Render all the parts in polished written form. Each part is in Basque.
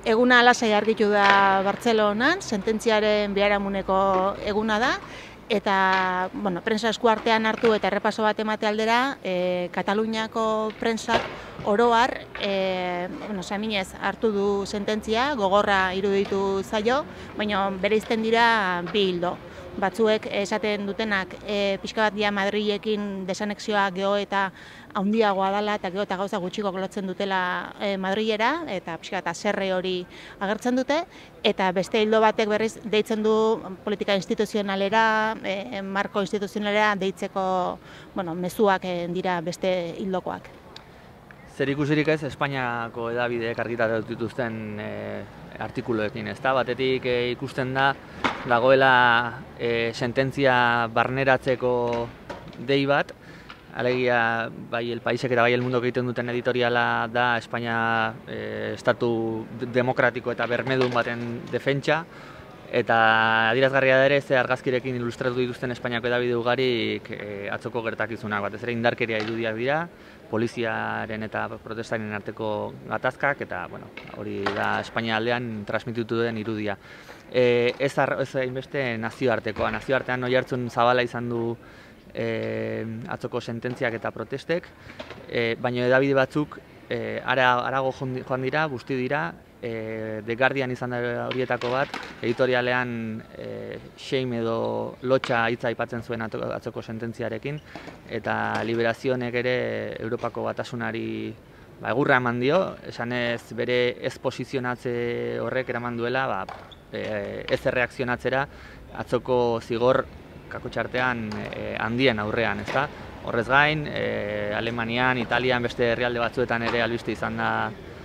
Eguna lasai argitu da Bartzelonan, sententziaren biharamuneko eguna da, eta prensa eskuartean hartu eta errepaso bat emate aldera, Kataluniako prensak oroar, saminez hartu du sententzia, gogorra iruditu zaio, baina bereizten dira bi hildo. Batzuek esaten dutenak pixka bat dia Madrilekin desanexioa geho eta handiagoa dela eta geho eta gauza gutxiko lotzen dutela Madrilera eta pixka bat haserre hori agertzen dute, eta beste hildo batek berriz deitzen du politika instituzionalera, marko instituzionalera deitzeko mezuak dira beste hildokoak. Zer ikusirik ez, Espainiako hedabideek argitaratu dituzten artikuluekin, ezta? Batetik ikusten da dagoela sententzia barneratzeko dei bat, alegia bai El Paisek eta bai El Mundok egiten duten editoriala da Espainia estatu demokratiko eta bermedun baten defentsa, eta adierazgarria da ere ze argazkirekin ilustratu dituzten Espainiako hedabide ugarik atzoko gertakizunak, batez ere indarkeria irudiak dira, poliziaren eta protestaren arteko gatazkak, eta hori da Espainia aldean transmititu den irudia. Ez hainbeste nazioartekoa. Nazioartean oihartzun zabala izan du atzoko sententziak eta protestek, baina hedabide batzuk harago joan dira, busti dira. The Guardian izan da horietako bat, editorialean shame edo lotxa hitza aipatzen zuen atzoko sententziarekin, eta Liberazionek ere Europako Batasunari egurra eman dio, esanez bere ez posizionatze horrek eraman duela ez erreakzionatzera atzoko zigor kakotxartean handien aurrean, ezta? Horrez gain, Alemanian, Italian, beste herrialde batzuetan ere albiste izan da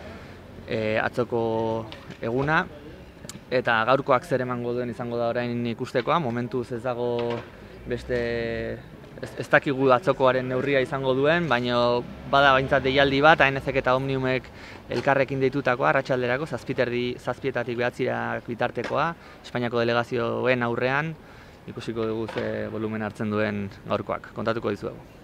atzoko eguna, eta gaurkoak zer emango duen izango da orain ikustekoa. Momentuz ez dago beste, ez dakigu atzokoaren neurria izango duen, baina bada baintzat deialdi bat, ANZ eta Omniumek elkarrekin deitutakoa, arratsalderako 7:30 9:00 bitartekoa, Espainiako delegazioen aurrean, ikusiko dugu ze volumen hartzen duen gaurkoak, kontatuko dizuegu.